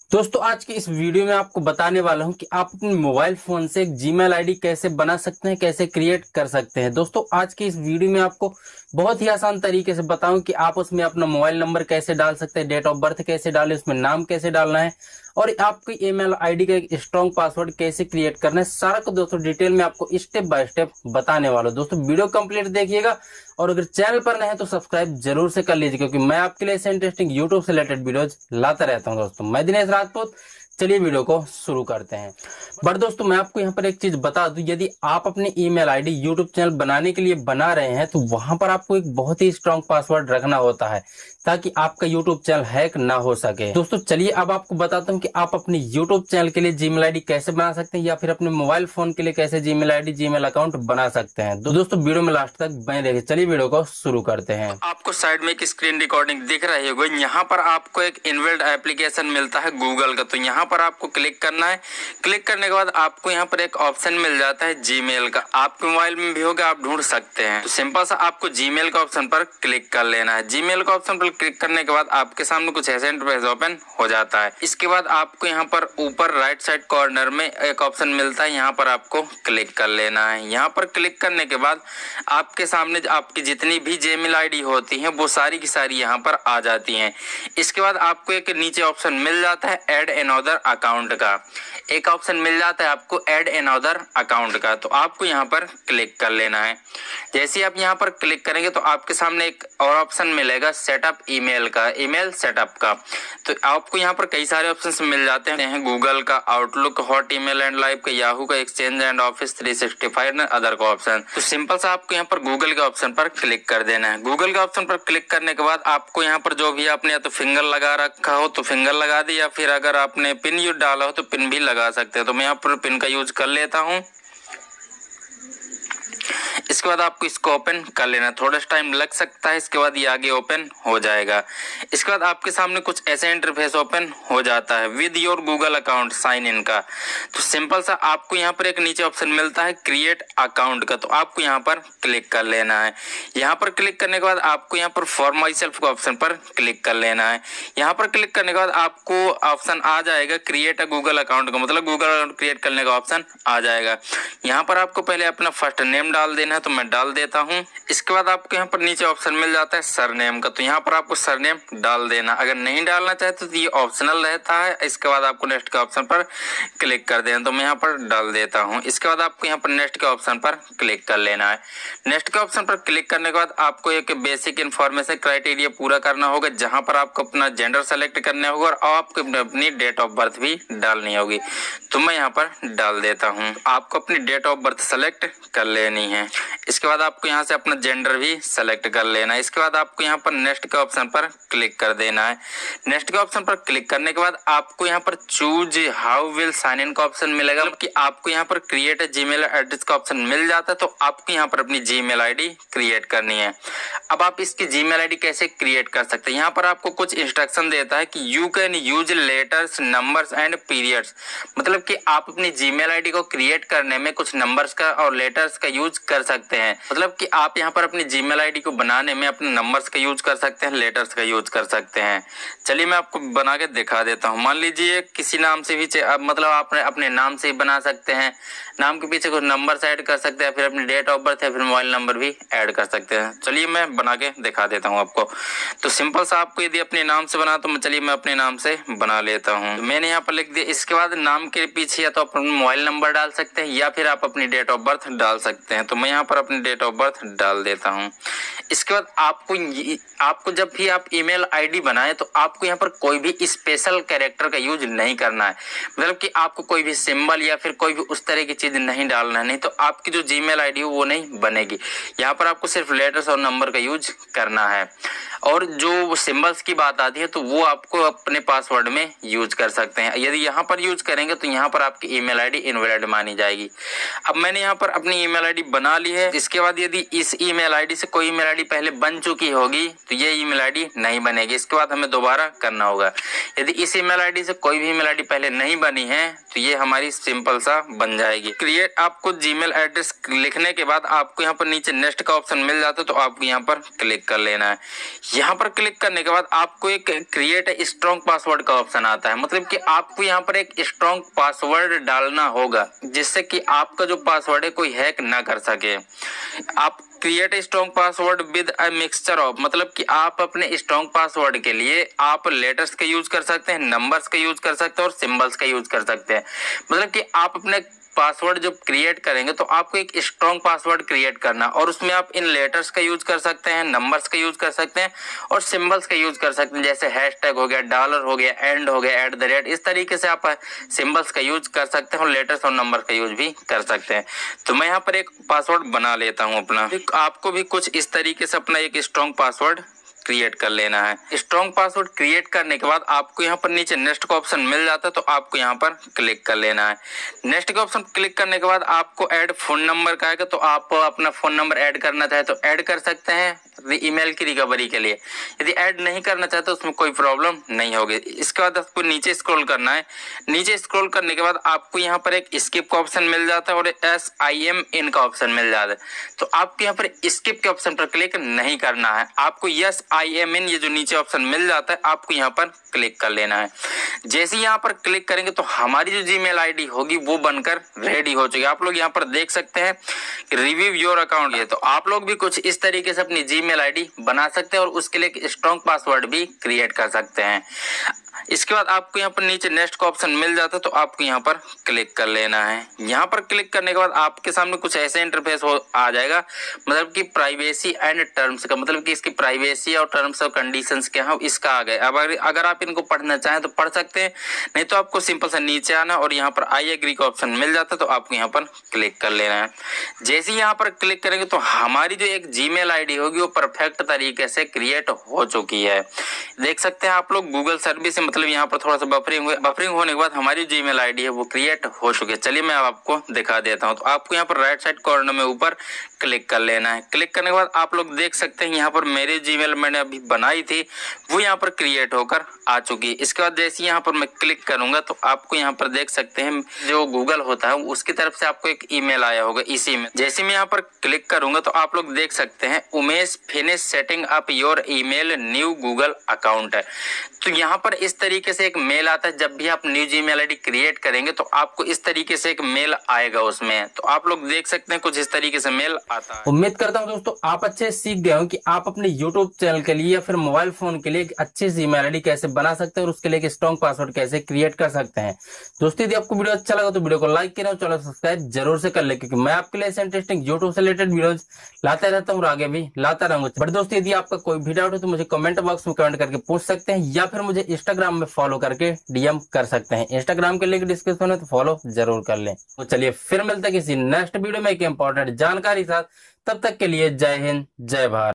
दोस्तों आज की इस वीडियो में आपको बताने वाला हूं कि आप अपने मोबाइल फोन से एक जीमेल आईडी कैसे बना सकते हैं, कैसे क्रिएट कर सकते हैं। दोस्तों आज की इस वीडियो में आपको बहुत ही आसान तरीके से बताऊं कि आप उसमें अपना मोबाइल नंबर कैसे डाल सकते हैं, डेट ऑफ बर्थ कैसे डालें, उसमें नाम कैसे डालना है और आपकी ईमेल आईडी का एक स्ट्रॉन्ग पासवर्ड कैसे क्रिएट करना है। सारा को दोस्तों डिटेल में आपको स्टेप बाय स्टेप बताने वाला हूं। दोस्तों वीडियो कंप्लीट देखिएगा और अगर चैनल पर नए हैं तो सब्सक्राइब जरूर से कर लीजिए, क्योंकि मैं आपके लिए ऐसे इंटरेस्टिंग यूट्यूब से रिलेटेड वीडियोज लाता रहता हूं। दोस्तों मैं दिनेश राजपूत, चलिए वीडियो को शुरू करते हैं। बट दोस्तों मैं आपको यहाँ पर एक चीज बता दूं, यदि आप अपनी ईमेल आईडी यूट्यूब चैनल बनाने के लिए बना रहे हैं तो वहां पर आपको एक बहुत ही स्ट्रांग पासवर्ड रखना होता है ताकि आपका यूट्यूब चैनल हैक ना हो सके। दोस्तों चलिए अब आपको बताता हूँ कि आप अपने यूट्यूब चैनल के लिए जीमेल आईडी कैसे बना सकते हैं या फिर अपने मोबाइल फोन के लिए कैसे जीमेल आईडी जीमेल अकाउंट बना सकते हैं। दोस्तों वीडियो में लास्ट तक बने रहिए। चलिए वीडियो को शुरू करते हैं। आपको साइड में एक स्क्रीन रिकॉर्डिंग दिख रही होगी। यहाँ पर आपको एक इनबिल्ट एप्लीकेशन मिलता है गूगल का, तो यहाँ पर आपको क्लिक करना है। क्लिक करने के बाद आपको यहाँ पर एक ऑप्शन मिल जाता है जीमेल का। आपके मोबाइल में भी होगा, आप ढूंढ सकते हैं। तो सिंपल सा आपको जीमेल का ऑप्शन पर क्लिक कर लेना है। जीमेल का ऑप्शन पर क्लिक करने के बाद आपके सामने कुछ ऐसा इंटरफेस ओपन हो जाता है। इसके बाद आपको यहाँ पर ऊपर राइट साइड कॉर्नर में एक ऑप्शन मिलता है, यहाँ पर आपको क्लिक कर लेना है। यहाँ पर क्लिक करने के बाद आपके सामने आपकी जितनी भी जीमेल आईडी होती है वो सारी की सारी यहाँ पर आ जाती हैं। इसके बाद आपको एक नीचे ऑप्शन मिल जाता है ऐड अनदर अकाउंट का। एक ऑप्शन मिल जाता है आपको ऐड अनदर अकाउंट का, तो आपको यहाँ पर क्लिक कर लेना है। जैसे आप यहाँ पर क्लिक करेंगे तो आपके सामने एक और ऑप्शन मिलेगा सेटअप ईमेल का, ईमेल सेटअप का। तो आपको यहाँ पर कई सारे ऑप्शन मिल जाते हैं, गूगल का, Outlook, hot email and live का, याहू का, एक्सचेंज एंड ऑफिस 365 अदर का ऑप्शन। तो सिंपल सा आपको यहाँ पर गूगल के ऑप्शन पर क्लिक कर देना है। गूगल के ऑप्शन पर क्लिक करने के बाद आपको यहाँ पर जो भी आपने या तो फिंगर लगा रखा हो तो फिंगर लगा दे, या फिर अगर आपने पिन यूज डाला हो तो पिन भी लगा सकते हैं। तो मैं यहाँ पर पिन का यूज कर लेता हूँ। इसके बाद आपको इसको ओपन कर लेना, थोड़ा सा टाइम लग सकता है, इसके बाद ये आगे ओपन हो जाएगा। इसके बाद आपके सामने कुछ ऐसे इंटरफेस ओपन हो जाता है with your Google account sign in का। तो सिंपल सा आपको यहाँ पर एक नीचे ऑप्शन मिलता है क्रिएट अकाउंट का, तो आपको यहाँ पर क्लिक कर लेना है। यहाँ पर क्लिक करने के बाद आपको यहाँ पर फॉर माई सेल्फ का ऑप्शन पर क्लिक कर लेना है। यहाँ पर क्लिक करने के बाद आपको ऑप्शन आ जाएगा क्रिएट अ गूगल अकाउंट का, मतलब गूगल अकाउंट क्रिएट करने का ऑप्शन आ जाएगा। यहाँ पर आपको पहले अपना फर्स्ट नेम डाल देना है, तो मैं डाल देता हूं। इसके बाद आपको यहाँ पर नीचे ऑप्शन मिल जाता है सरनेम का, तो यहाँ पर आपको सरनेम डाल देना। अगर नहीं डालना चाहते तो ये ऑप्शनल रहता है। इसके बाद आपको नेक्स्ट के ऑप्शन पर क्लिक कर देना, तो मैं यहाँ पर डाल देता हूँ। इसके बाद आपको यहाँ पर नेक्स्ट के ऑप्शन पर क्लिक कर लेना है। नेक्स्ट के ऑप्शन पर क्लिक करने के बाद आपको एक बेसिक इन्फॉर्मेशन क्राइटेरिया पूरा करना होगा, जहां पर आपको अपना जेंडर सेलेक्ट करना होगा और आपको अपनी डेट ऑफ बर्थ भी डालनी होगी। तो मैं यहाँ पर डाल देता हूँ। आपको अपनी डेट ऑफ बर्थ सेलेक्ट कर लेनी है। इसके बाद आपको यहाँ से अपना जेंडर भी सेलेक्ट कर लेना है। इसके बाद आपको यहाँ पर नेक्स्ट के ऑप्शन पर क्लिक कर देना है। नेक्स्ट के ऑप्शन पर क्लिक करने के बाद आपको यहाँ पर choose how will sign in का ऑप्शन मिलेगा, मतलब कि आपको यहाँ पर क्रिएट जीमेल एड्रेस का ऑप्शन मिल जाता है। तो आपको यहाँ पर अपनी जीमेल आईडी क्रिएट करनी है। अब आप इसकी जीमेल आईडी कैसे क्रिएट कर सकते हैं, यहाँ पर आपको कुछ इंस्ट्रक्शन देता है कि you can use letters, numbers and periods, मतलब कि आप अपनी जीमेल आईडी को क्रिएट करने में कुछ नंबर्स का और लेटर्स का यूज कर सकते हैं। मतलब कि आप यहाँ पर अपनी जीमेल आईडी को बनाने में अपने नंबर्स का यूज कर सकते हैं, लेटर्स का यूज कर सकते हैं। चलिए मैं आपको बना के दिखा देता हूँ। मान लीजिए किसी नाम से भी मतलब आप अपने नाम से ही बना सकते हैं। नाम के पीछे कुछ नंबर्स ऐड कर सकते हैं, फिर अपनी डेट ऑफ बर्थ या फिर मोबाइल नंबर भी ऐड कर सकते हैं। चलिए मैं बना के दिखा देता हूँ आपको। तो सिंपल सा आपको यदि अपने नाम से बना तो चलिए मैं अपने नाम से बना लेता हूँ। मैंने यहाँ पर लिख दिया। इसके बाद नाम के पीछे या तो अपना मोबाइल नंबर डाल सकते हैं या फिर आप अपनी डेट ऑफ बर्थ डाल सकते हैं। तो मैं यहाँ पर अपनी डेट ऑफ बर्थ डाल देता हूँ। इसके बाद आपको जब भी आप ईमेल आईडी बनाए तो आपको यहाँ पर कोई भी स्पेशल कैरेक्टर का यूज नहीं करना है, मतलब कि आपको कोई भी सिंबल या फिर कोई भी उस तरह की चीज नहीं डालना है, नहीं तो आपकी जो जीमेल आईडी हो वो नहीं बनेगी। यहाँ पर आपको सिर्फ लेटर्स और नंबर का यूज करना है। और जो सिंबल्स की बात आती है तो वो आपको अपने पासवर्ड में यूज कर सकते हैं। यदि यहाँ पर यूज करेंगे तो यहाँ पर आपकी ईमेल आईडी इनवैलिड मानी जाएगी। अब मैंने यहाँ पर अपनी ईमेल आईडी बना वाली है। इसके बाद यदि इस ईमेल आईडी से कोई ईमेल आईडी पहले बन चुकी होगी तो ये ईमेल आईडी नहीं बनेगी। इसके बाद हमें दोबारा करना होगा। यदि इस ईमेल आईडी से कोई भी ईमेल आईडी पहले नहीं बनी है तो ये हमारी सिंपल सा बन जाएगी। क्रिएट आपको जीमेल एड्रेस लिखने के बाद आपको यहाँ पर नीचे नेक्स्ट का ऑप्शन मिल जाता है, तो आपको यहाँ पर क्लिक कर लेना है। यहाँ पर क्लिक करने के बाद आपको एक क्रिएट स्ट्रॉन्ग पासवर्ड का ऑप्शन आता है, मतलब कि आपको यहाँ पर एक स्ट्रॉन्ग पासवर्ड डालना होगा जिससे कि आपका जो पासवर्ड है कोई हैक ना कर सके। आप create strong password with a mixture of, मतलब कि आप अपने स्ट्रॉन्ग पासवर्ड के लिए आप लेटर्स का यूज कर सकते हैं, नंबर्स का यूज कर सकते हैं और सिंबल्स का यूज कर सकते हैं। मतलब कि आप अपने पासवर्ड जब क्रिएट करेंगे तो आपको एक स्ट्रॉन्ग पासवर्ड क्रिएट करना, और उसमें आप इन लेटर्स का यूज कर सकते हैं, नंबर्स का यूज कर सकते हैं और सिंबल्स का यूज कर सकते हैं, जैसे हैशटैग हो गया, डॉलर हो गया, एंड हो गया, @, इस तरीके से आप सिंबल्स का यूज कर सकते हैं और लेटर्स और नंबर का यूज भी कर सकते हैं। तो मैं यहाँ पर एक पासवर्ड बना लेता हूँ अपना। आपको भी कुछ इस तरीके से अपना एक स्ट्रॉन्ग पासवर्ड क्रिएट कर लेना है। स्ट्रॉन्ग पासवर्ड क्रिएट करने के बाद आपको यहाँ पर नीचे नेक्स्ट का ऑप्शन मिल जाता है, तो आपको यहाँ पर क्लिक कर लेना है। नेक्स्ट का ऑप्शन क्लिक करने के बाद आपको ऐड फोन नंबर का आएगा, तो आप अपना फोन नंबर ऐड करना चाहे तो ऐड कर सकते हैं ईमेल की रिकवरी के लिए। यदि ऐड नहीं करना चाहते तो उसमें कोई प्रॉब्लम नहीं होगी। इसके बाद आपको नीचे स्क्रॉल करना है। नीचे स्क्रॉल करने के बाद आपको यहाँ पर एक स्किप का ऑप्शन मिल जाता है और SIM का ऑप्शन मिल जाता है, तो आपको यहाँ पर स्किप के ऑप्शन पर क्लिक नहीं करना है। आपको SIM ये जो नीचे ऑप्शन मिल जाता है आपको यहाँ पर क्लिक कर लेना है। जैसे ही यहाँ पर क्लिक करेंगे तो हमारी जो जीमेल आईडी होगी वो बनकर रेडी हो चुकी है। आप लोग यहाँ पर देख सकते हैं रिव्यू योर अकाउंट है, तो आप लोग भी कुछ इस तरीके से अपनी जीमेल आईडी बना सकते हैं और उसके लिए एक स्ट्रॉन्ग पासवर्ड भी क्रिएट कर सकते हैं। इसके बाद आपको यहाँ पर नीचे नेक्स्ट का ऑप्शन मिल जाता है, तो आपको यहाँ पर क्लिक कर लेना है। यहाँ पर क्लिक करने के बाद आपके सामने कुछ ऐसे इंटरफेस आ जाएगा, मतलब कि प्राइवेसी एंड टर्म्स का, मतलब कि इसकी प्राइवेसी और टर्म्स और कंडीशंस क्या है इसका आ गया। अब अगर आप इनको पढ़ना चाहें तो पढ़ सकते हैं, नहीं तो आपको सिंपल सा नीचे आना और यहाँ पर आई एग्री का ऑप्शन मिल जाता है, तो आपको यहाँ पर क्लिक कर लेना है। जैसे ही यहाँ पर क्लिक करेंगे तो हमारी जो एक जीमेल आईडी होगी वो परफेक्ट तरीके से क्रिएट हो चुकी है। देख सकते हैं आप लोग गूगल सर्विस, मतलब यहाँ पर थोड़ा सा बफरिंग होने के बाद हमारी जीमेल आईडी है वो क्रिएट हो चुकी है। चलिए मैं आपको दिखा देता हूँ। तो आपको यहाँ पर राइट साइड कॉर्नर में ऊपर क्लिक कर लेना है। क्लिक करने के बाद आप लोग देख सकते हैं यहाँ पर मेरी जीमेल मैंने अभी बनाई थी वो यहाँ पर क्रिएट होकर आ चुकी है। इसके बाद जैसे यहाँ पर मैं क्लिक करूंगा तो आपको यहाँ पर देख सकते हैं जो गूगल होता है उसकी तरफ से आपको एक ईमेल आया होगा इसी में। जैसे मैं यहाँ पर क्लिक करूंगा तो आप लोग देख सकते हैं you must finish setting up your email new Google account है। तो यहाँ पर इस तरीके से एक मेल आता है, जब भी आप न्यू जीमेल आईडी क्रिएट करेंगे तो आपको इस तरीके से एक मेल आएगा उसमें। तो आप लोग देख सकते हैं कुछ इस तरीके से मेल आता है। उम्मीद करता हूं दोस्तों आप अच्छे सीख गए हो कि आप अपने यूट्यूब चैनल के लिए या फिर मोबाइल फोन के लिए एक अच्छी जीमेल आईडी कैसे बना सकते हैं और उसके लिए एक स्ट्रॉन्ग पासवर्ड कैसे क्रिएट कर सकते हैं। दोस्तों यदि आपको वीडियो अच्छा लगा तो वीडियो को लाइक करें और चैनल सब्सक्राइब जरूर से कर ले, क्योंकि मैं आपके लिए इंटरेस्टिंग यूट्यूब से रिलेटेड वीडियोज लाता रहता हूँ और आगे भी लाता रहूंगा। बट दोस्तों यदि आपका कोई भी डाउट हो तो मुझे कमेंट बॉक्स में कमेंट करके पूछ सकते हैं या फिर मुझे इंस्टाग्राम में फॉलो करके DM कर सकते हैं। इंस्टाग्राम के लिंक डिस्क्रिप्शन में, तो फॉलो जरूर कर लें। तो चलिए फिर मिलते हैं किसी नेक्स्ट वीडियो में एक इंपॉर्टेंट जानकारी साथ। तब तक के लिए जय हिंद, जय भारत।